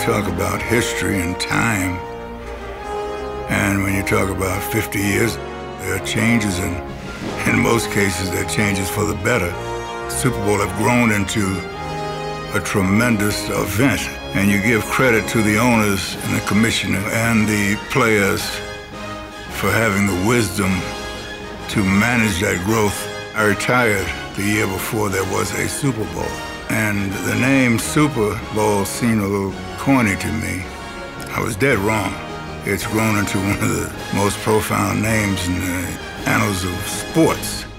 talk about history and time, and when you talk about 50 years, there are changes, and in most cases, there are changes for the better. Super Bowl have grown into a tremendous event, and you give credit to the owners and the commissioner and the players for having the wisdom to manage that growth. I retired the year before there was a Super Bowl, and the name Super Bowl seemed a little corny to me. I was dead wrong. It's grown into one of the most profound names in the annals of sports.